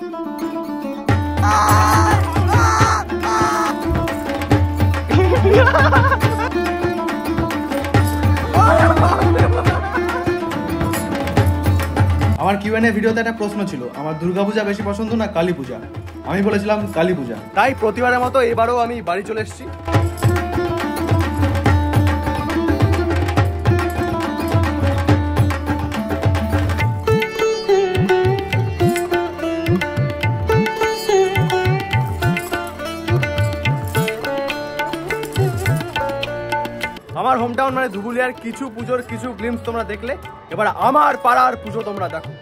আমার কিউএনএ ভিডিওতে একটা প্রশ্ন ছিল, আমার দুর্গাপূজা বেশি পছন্দ না কালী পূজা। আমি বলেছিলাম কালী পূজা। তাই প্রতিবারের মতো এবারও আমি বাড়ি চলে এসেছি। আমার হোম টাউন মানে ধুবুলিয়ার কিছু পুজোর কিছু গ্লিমস তোমরা দেখলে, এবার আমার পাড়ার পুজো তোমরা দেখো।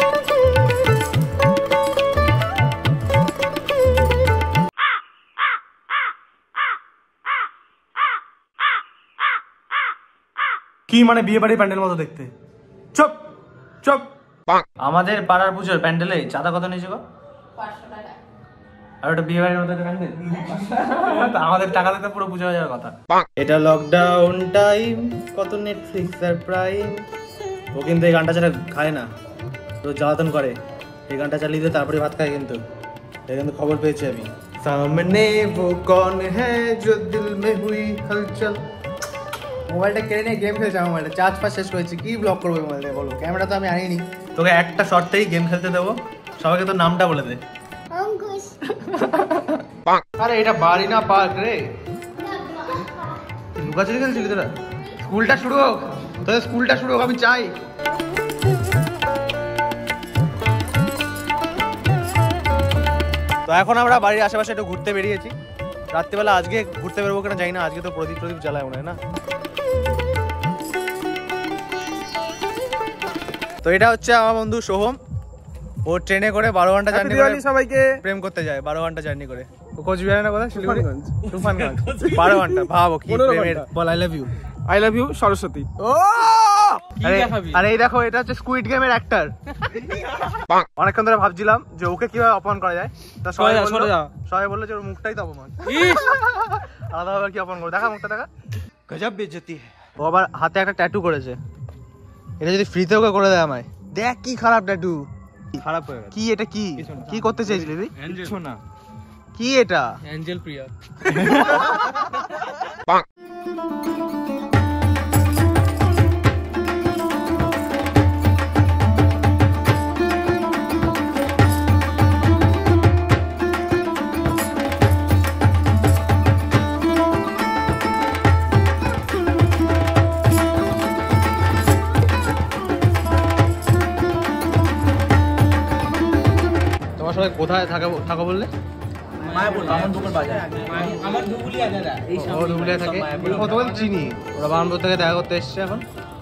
কি মানে বিয়ে বাড়ির প্যান্ডেল মতো দেখতে? চুপ চুপ। আমাদের পাড়ার পুজোর প্যান্ডেলে চাঁদা কত নিয়েছে গো? 500 টাকা। আর ওটা বিয়ে বাড়ির মতো প্যান্ডেল, আমাদের টাকা দিতে পুরো পুজো হয়ে যাওয়ার কথা। এটা লকডাউন টাইম, কত নেটফ্লিক্স আর প্রাইম। ও কিন্তু এই গানটা ছাড়া খায় না, তো জ্বালাতন করে। এই গানটা চালিয়ে দিয়ে তারপরে ভাত খায় কিন্তু। এই কিন্তু খবর পেয়েছি আমি। সামনে वो कौन है जो दिल में हुई हलचल। মোবাইলটা কেড়ে নিয়ে গেম খেলছে। আমার মোবাইলটা চার্জ ফার্জ শেষ করেছি, কি ব্লক করবো মোবাইলটা বলো? ক্যামেরা তো আমি আনিনি। তোকে একটা শর্তেই গেম খেলতে দেবো, সবাইকে তোর নামটা বলে দে। অঙ্কুশ। আরে এটা বাড়ি না পার্ক রে। লুকাচুরি খেলছিলি তোরা? স্কুলটা শুরু হোক, তোদের স্কুলটা শুরু হোক, আমি চাই। তো এখন আমরা বাড়ির আশেপাশে একটু ঘুরতে বেরিয়েছি। রাত্রিবেলা আজকে ঘুরতে বেরোবো কিনা জানি না, আজকে তো প্রদীপ জ্বালায় মনে হয় না। তো এটা হচ্ছে আমার বন্ধু সোহম, ও ট্রেনে করে 12 ঘন্টা জার্নি করে সবাইকে প্রেম করতে যায়। 12 ঘন্টা জার্নি করে। কোচবিহার না কোথায়? শিলিগুড়িগঞ্জ, তুফানগঞ্জ। 12 ঘন্টা, ভাবো কি প্রেমের। বল I love you. I love you Saraswati. ও আরে এই দেখো, এটা হচ্ছে স্কুইড গেমের অ্যাক্টর। অনেকক্ষণ ধরে ভাবছিলাম যে ওকে কিভাবে অপমান করা যায়। তা সবাই বললো যে ওর মুখটাই তো অপমান। আলাদাভাবে কি অপমান করো? দেখা মুখটা, দেখা। গজব বেইজ্জতি। ও আবার হাতে একটা ট্যাটু করেছে। এটা যদি ফ্রিতে ওকে করে দেয় আমায়, দেখ কি খারাপ ট্যাটু। খারাপ হয়ে গেছে কি? এটা কি কি করতে চাইছিলি তুই? কিছু না। কি এটা? অ্যাঞ্জেল প্রিয়া। কোথায় থাকো বললে? চিনি, ওরা বামনপুর থেকে দেখা করতে এসছে। এখন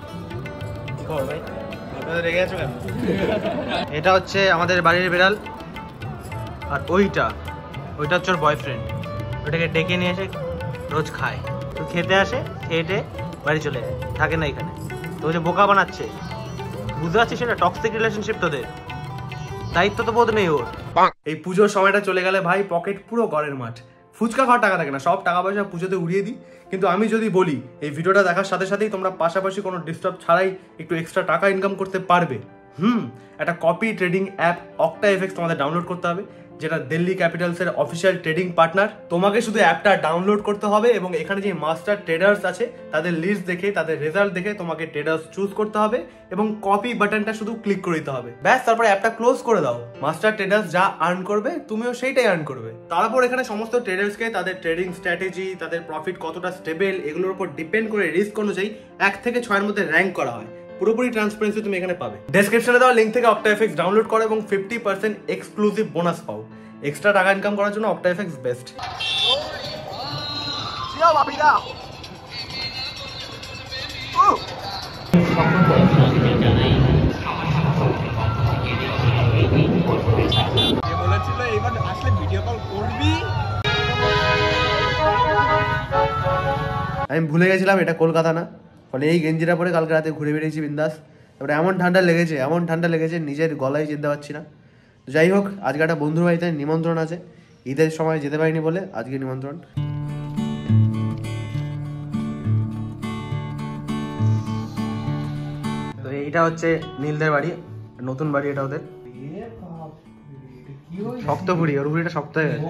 রেগে আছো কেন? এটা হচ্ছে আমাদের বাড়ির বিড়াল, আর ওইটা হচ্ছে ওর বয়ফ্রেন্ড। ওটাকে ডেকে নিয়ে এসে রোজ খায়। তো খেতে আসে, খেয়ে বাড়ি চলে যায়, থাকে না এখানে। তো যে বোকা বানাচ্ছে, বুঝতে পারছিস? সেটা টক্সিক রিলেশনশিপ তোদের, দায়িত্ব তো বোধ নেই ওর। এই পুজোর সময়টা চলে গেলে ভাই পকেট পুরো গড়ের মাঠ। ফুচকা খাওয়ার টাকা থাকে না, সব টাকা পয়সা পুজোতে উড়িয়ে দিই। কিন্তু আমি যদি বলি এই ভিডিওটা দেখার সাথে সাথেই তোমরা পাশাপাশি কোনো ডিস্টার্ব ছাড়াই একটু এক্সট্রা টাকা ইনকাম করতে পারবে। একটা কপি ট্রেডিং অ্যাপ অক্টাএফএক্স তোমাদের ডাউনলোড করতে হবে, যেটা দিল্লি ক্যাপিটালসের অফিসিয়াল ট্রেডিং পার্টনার। তোমাকে শুধু অ্যাপটা ডাউনলোড করতে হবে এবং এখানে যে মাস্টার ট্রেডার্স আছে তাদের লিস্ট দেখে, তাদের রেজাল্ট দেখে তোমাকে ট্রেডার্স চুজ করতে হবে এবং কপি বাটনটা শুধু ক্লিক করে দিতে হবে। ব্যাস, তারপরে অ্যাপটা ক্লোজ করে দাও। মাস্টার ট্রেডার্স যা আর্ন করবে তুমিও সেইটাই আর্ন করবে। তারপর এখানে সমস্ত ট্রেডার্সকে তাদের ট্রেডিং স্ট্র্যাটেজি, তাদের প্রফিট কতটা স্টেবল, এগুলোর উপর ডিপেন্ড করে রিস্ক অনুযায়ী 1 থেকে 6 এর মধ্যে র্যাঙ্ক করা হয়। পুরোপুরি ট্রান্সপারেন্সি তুমি এখানে পাবে। ডেসক্রিপশনে দেওয়া লিঙ্ক থেকে অক্টাএফএক্স ডাউনলোড করো এবং 50% এক্সক্লুসিভ বোনাস পাও। এক্সট্রা টাকা ইনকাম করার জন্য অক্টাএফএক্স বেস্ট। আমি ভুলে গেছিলাম এটা কলকাতা না, ফলে এই গেঞ্জিটা পরে কালকে রাতে ঘুরে বেরিয়েছি বিন্দাস। তারপরে এমন ঠান্ডা লেগেছে নিজের গলায় চিনতে পারছি না। যাই হোক, আজকে একটা বন্ধুর বাড়িতে নিমন্ত্রণ আছে, ঈদের সময় যেতে পারিনি বলে আজকে নিমন্ত্রণ। তো এইটা হচ্ছে নীলদের বাড়ি, নতুন বাড়ি এটা ওদের। শক্ত ভুড়ি, ওর ভুড়িটা শক্ত হয়ে গেছে।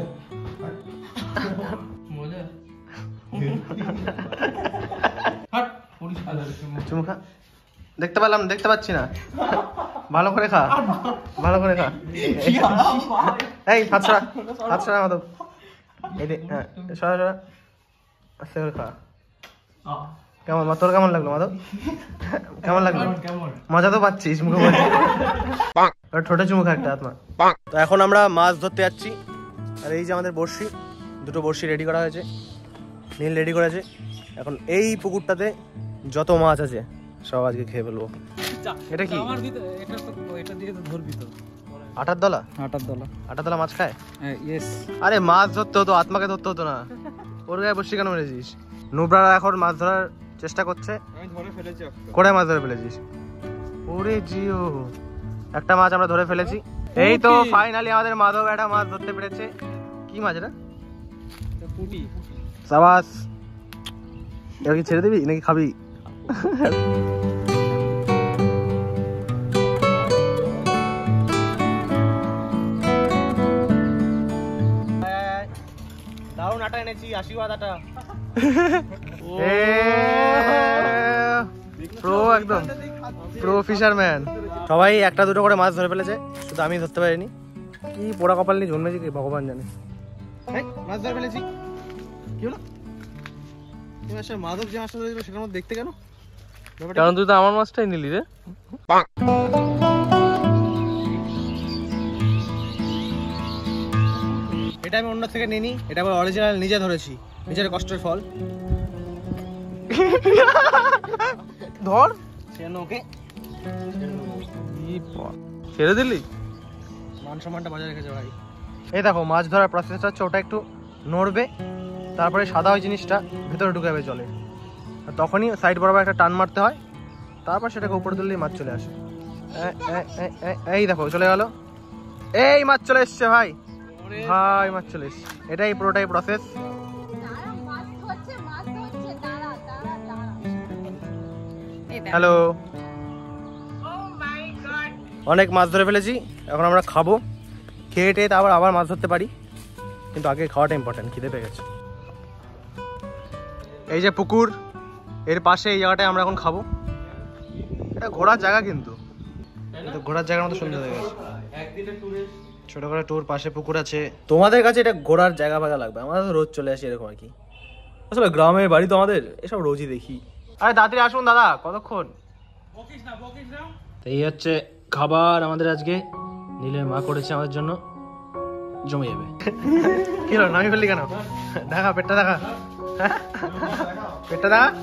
চুমু খা। দেখতে পেলাম, দেখতে পাচ্ছি না, ভালো করে খা, ভালো করে খা। এই হাত ছড়া, হাত ছড়া মাধব, এই দে, হ্যাঁ সরা সরা, আস্তে করে খা। কেমন তোর কেমন লাগলো মাধব? কেমন লাগলো? মজা তো পাচ্ছিস মুখে বলছি। ঠোঁটে চুমু খা একটা আত্মা। তো এখন আমরা মাছ ধরতে যাচ্ছি। আর এই যে আমাদের বড়শি, দুটো বড়শি রেডি করা হয়েছে, নীল রেডি করেছে। এখন এই পুকুরটাতে যত মাছ আছে সব আজকে খেয়ে ফেলবো। এটা কি? এটা দিয়ে তো ধরবি তো। আটার দলা? আটার দলা। আটার দলা মাছ খায়? ইয়েস। আরে মাছ ধরতে হতো, আত্মাকে ধরতে হতো না। ওর গায়ে বসে কেন মেরেছিস? নুবরা এখন মাছ ধরার চেষ্টা করছে। আমি ধরে ফেলেছি। কোড়ায় মাছ ধরে ফেলেছিস? ওরে জিও, একটা মাছ আমরা ধরে ফেলেছি। এই তো ফাইনালি আমাদের মাধব একটা মাছ ধরতে পেরেছে। কি মাছ এটা? পুঁটি। সাবাস। এবার কি ছেড়ে দিবি নাকি খাবি? দারুণ আটা এনেছি, আশীর্বাদ আটা। প্রো, একদম প্রো ফিশারম্যান। সবাই একটা দুটো করে মাছ ধরে ফেলেছে, শুধু আমি ধরতে পারিনি। কি পোড়া কপাল নিয়ে জন্মেছি কি ভগবান জানে। মাছ ধরে ফেলেছি, কি হলো? মাধব যে মাছটা ধরেছিল সেটার মধ্যে দেখতে কেন? কারণ তুই তো আমার মাছটাই নিলি রে। এটা আমি অন্য থেকে নিইনি, এটা আবার অরিজিনাল নিজে ধরেছি, নিজের কষ্টের ফল। ধর ওকে ছেড়ে দিলি, মান সম্মানটা বজায় রেখেছে ভাই। এই দেখো মাছ ধরার প্রসেসটা হচ্ছে, ওটা একটু নড়বে, তারপরে সাদা ওই জিনিসটা ভেতরে ঢুকে যাবে জলে, আর তখনই সাইড বরাবর একটা টান মারতে হয়, তারপর সেটাকে উপরে তুললেই মাছ চলে আসে। এই দেখো চলে গেল, এই মাছ চলে এসছে ভাই, ভাই মাছ চলে এসছে। এটাই পুরোটাই প্রসেস। হ্যালো, অনেক মাছ ধরে ফেলেছি, এখন আমরা খাবো, খেয়ে টেয়ে আবার মাছ ধরতে পারি, কিন্তু আগে খাওয়াটা ইম্পর্টেন্ট, খিদে পেয়ে গেছে। এই যে পুকুর, এর পাশে এই জায়গাটায় আমরা এখন খাবো। এটা ঘোরার জায়গা, কিন্তু ঘোরার জায়গার মতো সুন্দর হয়ে গেছে। ছোট করে ট্যুর, পাশে পুকুর আছে। তোমাদের কাছে এটা ঘোরার জায়গা ফাঁকা লাগবে, আমরা তো রোজ চলে আসি এরকম আর কি। আসলে গ্রামের বাড়ি তো আমাদের, এসব রোজই দেখি। আরে তাড়াতাড়ি আসুন দাদা, কতক্ষণ? এই হচ্ছে খাবার আমাদের আজকে, নীলের মা করেছে আমাদের জন্য, জমে যাবে। কি হলো, নামি ফেললি কেন? দেখা পেটটা, দেখা পেটটা, দেখা।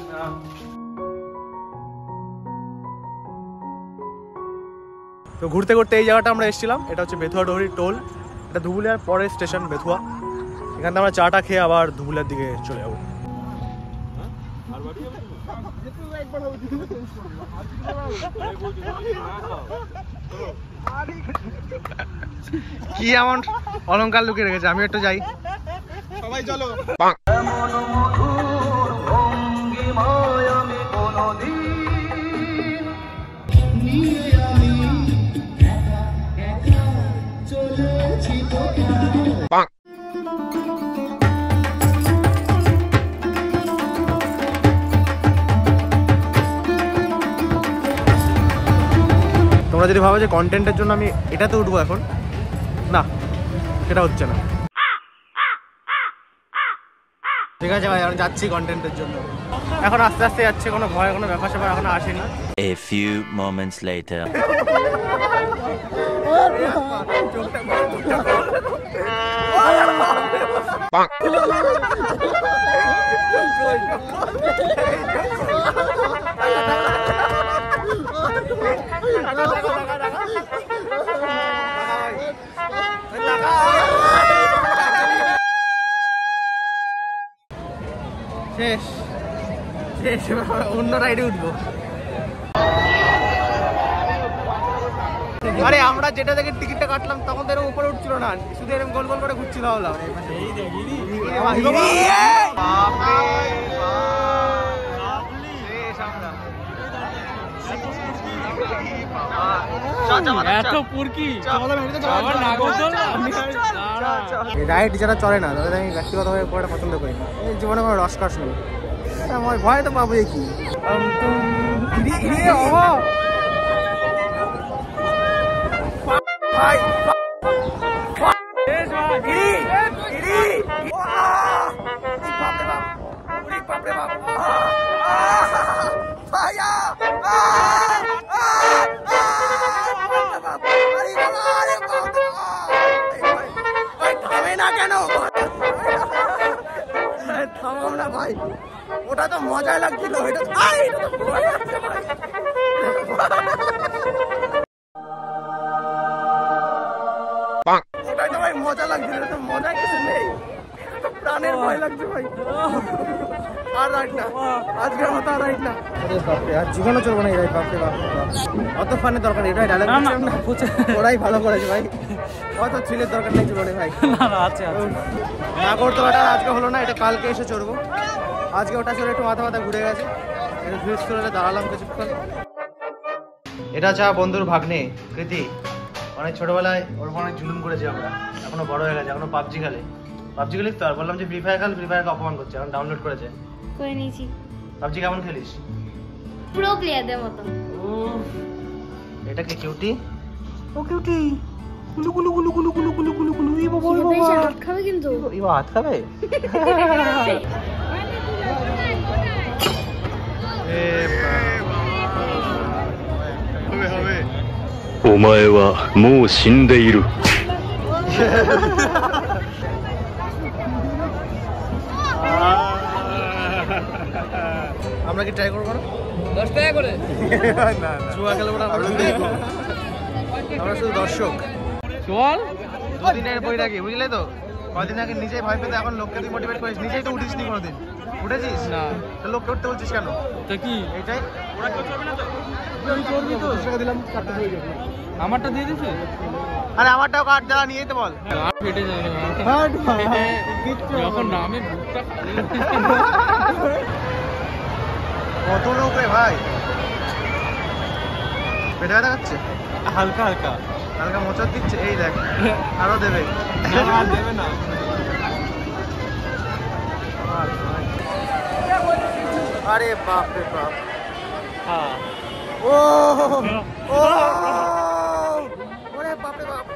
তো ঘুরতে ঘুরতে এই জায়গাটা আমরা এসেছিলাম, এটা হচ্ছে বেথুয়া ডহরি টোল। এটা ধুবুলিয়ার পরের স্টেশন বেথুয়া। এখান থেকে আমরা চাটা খেয়ে আবার ধুবুলিয়ার দিকে চলে যাবো। কি এমন অলংকার লুকিয়ে রেখেছে, আমি একটু যাই। সবাই চলো। তোমরা যদি ভাবো যে কন্টেন্টের জন্য আমি এটাতে উঠবো এখন, না সেটা হচ্ছে না। ঠিক আছে ভাই, আমি যাচ্ছি কন্টেন্টের জন্য, এখন আস্তে আস্তে যাচ্ছে, কোনো ভয় কোনো ব্যাপার স্যাপার এখন আসেনি। A few moments later. শেষ শেষ, অন্য রাইডে উঠবো। আরে আমরা যেটা থেকে টিকিটটা কাটলাম তখন তো এরকম উপরে উঠছিল না, শুধু এরকম গোল গোল করে ঘুরছিল। হলাম এত পুরকি রাইড যারা চলে না তাদের আমি ব্যক্তিগতভাবে খুব একটা পছন্দ করি না। এই জীবনে কোনো রসকস নেই, আমার ভয় তো পাবো কি। থামাও না ভাই, ওটা তো মজা লাগছিল, ওটা তো ভয় লাগছে ভাই। ওটাই তো ভাই মজা লাগছিল, এটা তো মজা কিছু নেই, প্রাণের ভয় লাগছে ভাই। আর রাইট না, আজকের মতো আর রাইট না। আর জীবনও চলবো না এই রাইট, বাপরে বাপ। অত ফানের দরকার নেই, এটাই ডায়লগ ওরাই ভালো করেছে ভাই, অত থ্রিলের দরকার নেই জীবনে ভাই। নাগরদোলাটা আজকে হলো না, এটা কালকে এসে চড়বো। আজকে ওটা চলে একটু মাথা মাথা ঘুরে গেছে, একটু ভিউজ করে দাঁড়ালাম কিছুক্ষণ। এটা যা বন্ধুর ভাগ্নে কৃতি, অনেক ছোটবেলায় ওর অনেক জুলুম করেছি আমরা, এখনো বড় হয়ে গেছে, এখনো পাবজি খেলে। পাবজি খেলিস তো, আর বললাম যে ফ্রি ফায়ার খেল, ফ্রি ফায়ারকে অপমান করছে, এখন ডাউনলোড করেছে। করে নিয়েছি। পাবজি কেমন খেলিস? প্রো প্লেয়ারদের মতো। এটা কি কিউটি? ও কিউটি, কুলু কুলু কুলু কুলু কুলু কুলু কুলু কুলু। এই বাবা, এই বাবা, হাত খাবে কিন্তু। এই বাবা হাত খাবে। お前はもう死んでいる。 আমরা কি ট্রাই করবো না? 10 টাকা করে না জুয়া খেলবো না, আমরা শুধু দর্শক। চল দুদিনের বই রাখি, বুঝলে তো? কদিন আগে নিজেই ভয় পেতে, এখন লোককে তুই মোটিভেট করিস, নিজেই তো উঠিস নি কোনোদিন। উঠেছিস না, লোককে উঠতে বলছিস কেন? তো কি এইটাই ওরা কেউ চলবে না তো? করবি তো? দিলাম আমারটা দিয়ে দিছি। আরে আমারটাও কাট, যারা নিয়েই তো বল। ফেটে যাবে যখন নামে বুকটা কত লোক রে ভাই, পেটে ব্যথা করছে হালকা হালকা হালকা মোচড় দিচ্ছে। এই দেখ, আরো দেবে। আর দেবে না। আরে বাপ রে বাপ, হ্যাঁ ও ও ওরে বাপ রে বাপ।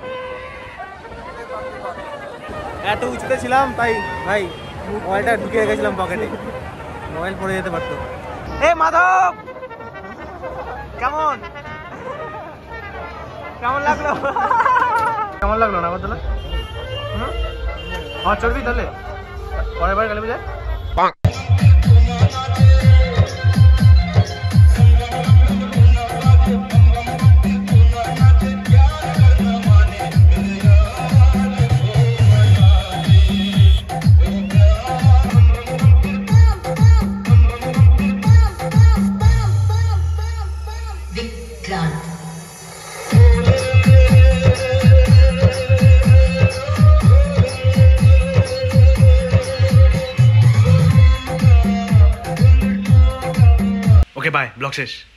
এত উঁচুতে ছিলাম তাই ভাই মোবাইলটা ঢুকিয়ে রেখেছিলাম পকেটে, মোবাইল পড়ে যেতে পারতো। এ মাধব, কেমন কেমন লাগলো? কেমন লাগলো নাগরদোলা? হ্যাঁ চড়বি তাহলে পরের বার কালী পূজায়? ওকে বাই, ব্লগ শেষ।